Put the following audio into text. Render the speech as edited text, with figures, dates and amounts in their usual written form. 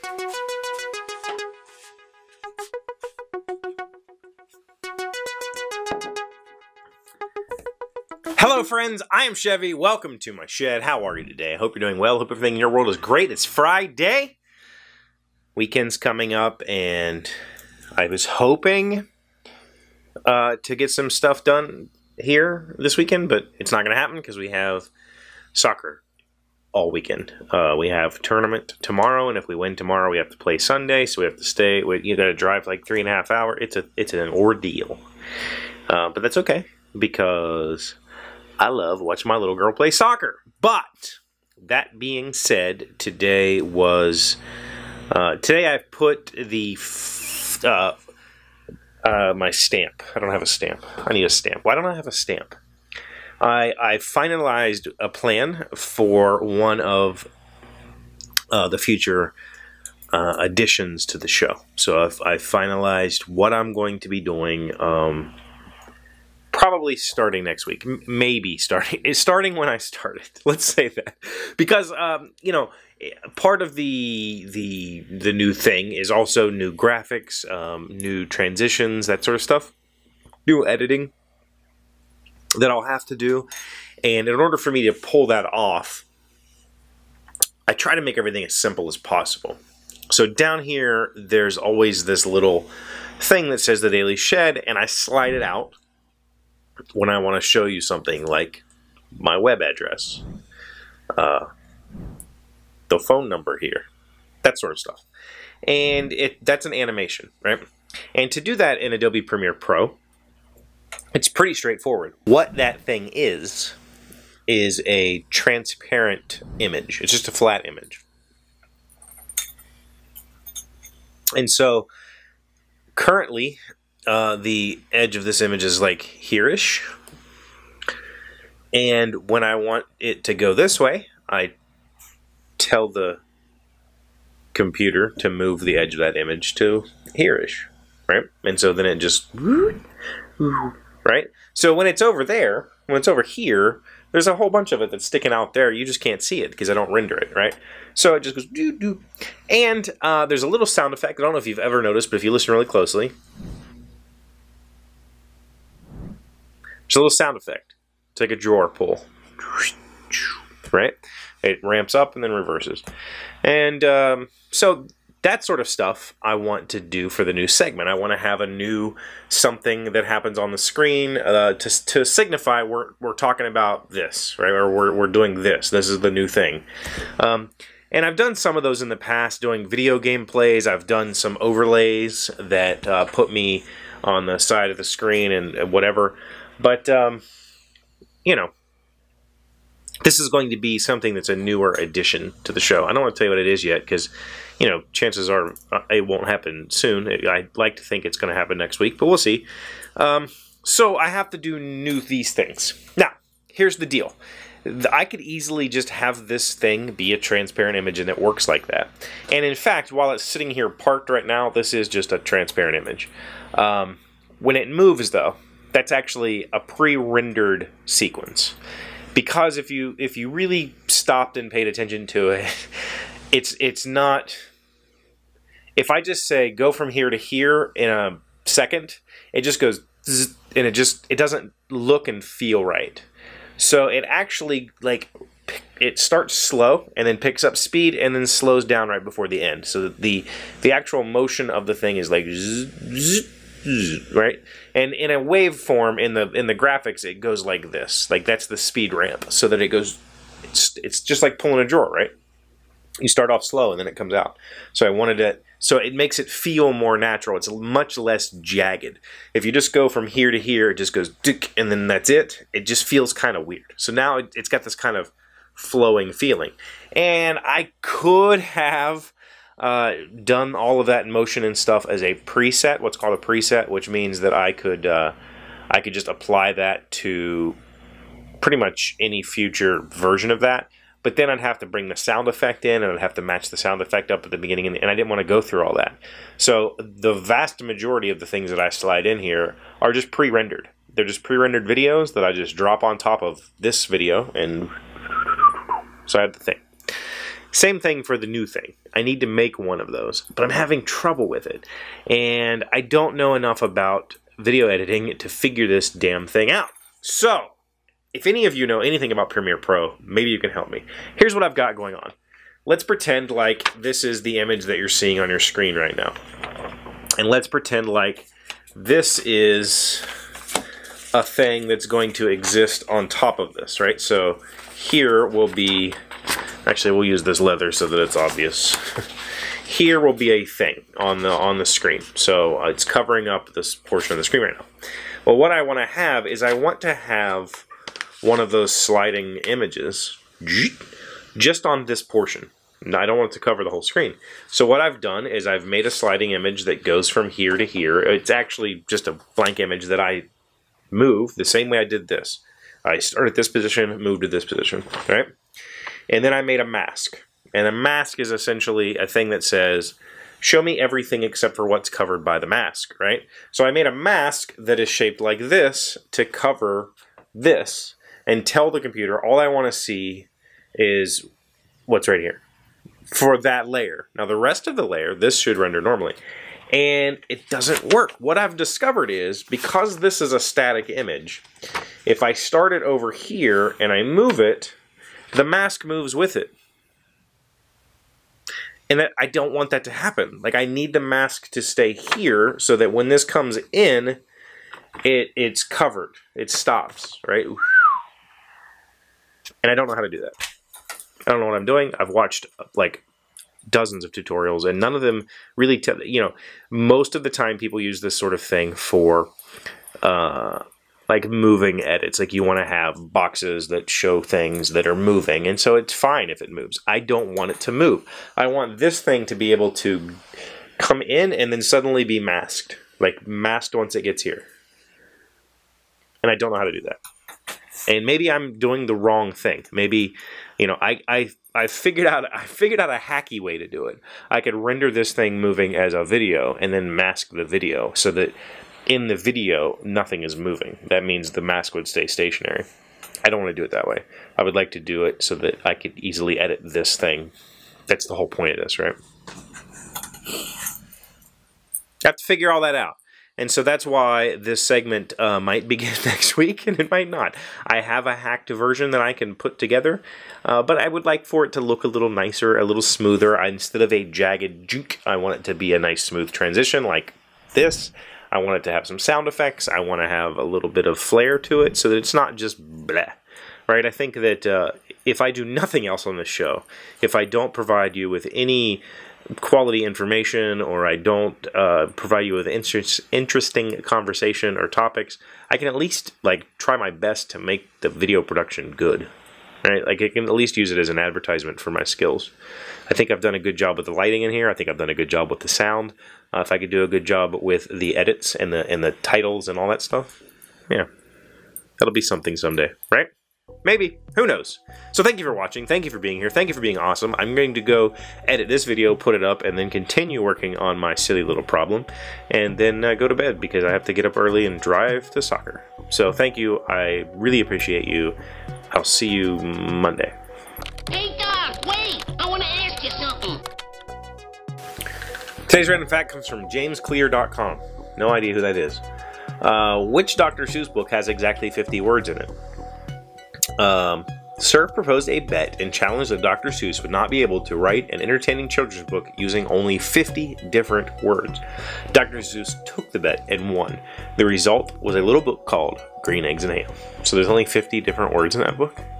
Hello friends, I am Chevy. Welcome to my shed. How are you today? I hope you're doing well. Hope everything in your world is great. It's Friday. Weekend's coming up and I was hoping to get some stuff done here this weekend, but it's not going to happen because we have soccer all weekend. We have tournament tomorrow, and if we win tomorrow, we have to play Sunday, so we have to stay. You got to drive like 3.5 hours. It's an ordeal, but that's okay because I love watching my little girl play soccer. But that being said, today I've put the my stamp. I don't have a stamp. I need a stamp. Why don't I have a stamp? I finalized a plan for one of the future additions to the show. So I finalized what I'm going to be doing. Probably starting next week. Maybe starting when I started. Let's say that, because you know, part of the new thing is also new graphics, new transitions, that sort of stuff, new editing that I'll have to do. And in order for me to pull that off, I try to make everything as simple as possible. So down here, there's always this little thing that says the Daily Shed, and I slide it out when I want to show you something like my web address, the phone number here, that sort of stuff. And that's an animation, right? And to do that in Adobe Premiere Pro, it's pretty straightforward. What that thing is a transparent image. It's just a flat image. And so currently, the edge of this image is like here-ish. And when I want it to go this way, I tell the computer to move the edge of that image to here-ish, right? And so then it just, right? So when it's over there, when it's over here, there's a whole bunch of it that's sticking out there. You just can't see it because I don't render it, right? So it just goes doo-doo. And there's a little sound effect. I don't know if you've ever noticed, but if you listen really closely, there's a little sound effect. It's like a drawer pull, right? It ramps up and then reverses. And so that sort of stuff I want to do for the new segment. I want to have a new something that happens on the screen to signify we're talking about this, right? Or we're doing this. This is the new thing. And I've done some of those in the past, doing video game plays. I've done some overlays that put me on the side of the screen and whatever. But, you know, this is going to be something that's a newer addition to the show. I don't want to tell you what it is yet because, you know, chances are it won't happen soon. I'd like to think it's going to happen next week, but we'll see. So I have to do these things. Now, here's the deal. I could easily just have this thing be a transparent image, and it works like that. And in fact, while it's sitting here parked right now, this is just a transparent image. When it moves, though, that's actually a pre-rendered sequence. Because if you really stopped and paid attention to it, it's not. If I just say go from here to here in a second, it just goes zzz, and it doesn't look and feel right. So it actually, like, it starts slow and then picks up speed and then slows down right before the end. So the actual motion of the thing is like zzz, zzz, right? And in a waveform in the graphics, it goes like this. Like, that's the speed ramp, so that it goes. It's just like pulling a drawer, right? You start off slow and then it comes out. So I wanted it, so it makes it feel more natural. It's much less jagged. If you just go from here to here, it just goes dick, and then that's it. It just feels kind of weird. So now it's got this kind of flowing feeling. And I could have done all of that in motion and stuff as a preset, what's called a preset, which means that I could just apply that to pretty much any future version of that. But then I'd have to bring the sound effect in, and I'd have to match the sound effect up at the beginning, and I didn't want to go through all that. So the vast majority of the things that I slide in here are just pre-rendered. They're just pre-rendered videos that I just drop on top of this video, and so I have the thing. Same thing for the new thing. I need to make one of those, but I'm having trouble with it. And I don't know enough about video editing to figure this damn thing out. So, if any of you know anything about Premiere Pro, maybe you can help me. Here's what I've got going on. Let's pretend like this is the image that you're seeing on your screen right now. And let's pretend like this is a thing that's going to exist on top of this, right? So here will be, actually we'll use this leather so that it's obvious. Here will be a thing on the screen. So it's covering up this portion of the screen right now. Well, what I want to have is I want to have one of those sliding images just on this portion. I don't want it to cover the whole screen. So what I've done is I've made a sliding image that goes from here to here. It's actually just a blank image that I move the same way I did this. I start at this position, move to this position, right? And then I made a mask. And a mask is essentially a thing that says, show me everything except for what's covered by the mask, right? So I made a mask that is shaped like this to cover this and tell the computer all I want to see is what's right here for that layer. Now the rest of the layer, this should render normally. And it doesn't work. What I've discovered is, because this is a static image, if I start it over here and I move it, the mask moves with it. And that, I don't want that to happen. Like, I need the mask to stay here so that when this comes in, it's covered. It stops, right? And I don't know how to do that. I don't know what I'm doing. I've watched, like, dozens of tutorials, and none of them really tell, you know, most of the time people use this sort of thing for like moving edits. Like, you want to have boxes that show things that are moving, and so it's fine if it moves. I don't want it to move. I want this thing to be able to come in and then suddenly be masked, like masked once it gets here. And I don't know how to do that. And maybe I'm doing the wrong thing. Maybe, you know, I figured out a hacky way to do it. I could render this thing moving as a video and then mask the video so that in the video nothing is moving. That means the mask would stay stationary. I don't want to do it that way. I would like to do it so that I could easily edit this thing. That's the whole point of this, right? I have to figure all that out. And so that's why this segment might begin next week, and it might not. I have a hacked version that I can put together, but I would like for it to look a little nicer, a little smoother. Instead of a jagged junk, I want it to be a nice smooth transition like this. I want it to have some sound effects. I want to have a little bit of flair to it so that it's not just bleh. Right? I think that if I do nothing else on this show, if I don't provide you with any quality information, or I don't provide you with interesting conversation or topics, I can at least like try my best to make the video production good, right? Like, I can at least use it as an advertisement for my skills. I think I've done a good job with the lighting in here. I think I've done a good job with the sound. If I could do a good job with the edits and the titles and all that stuff, yeah, that'll be something someday, right? Maybe. Who knows? So thank you for watching. Thank you for being here. Thank you for being awesome. I'm going to go edit this video, put it up, and then continue working on my silly little problem, and then go to bed because I have to get up early and drive to soccer. So thank you. I really appreciate you. I'll see you Monday. Hey, Doc, wait! I want to ask you something. Today's random fact comes from jamesclear.com. No idea who that is. Which Dr. Seuss book has exactly 50 words in it? Sir proposed a bet and challenged that Dr. Seuss would not be able to write an entertaining children's book using only 50 different words. Dr. Seuss took the bet and won. The result was a little book called Green Eggs and Ham. So there's only 50 different words in that book.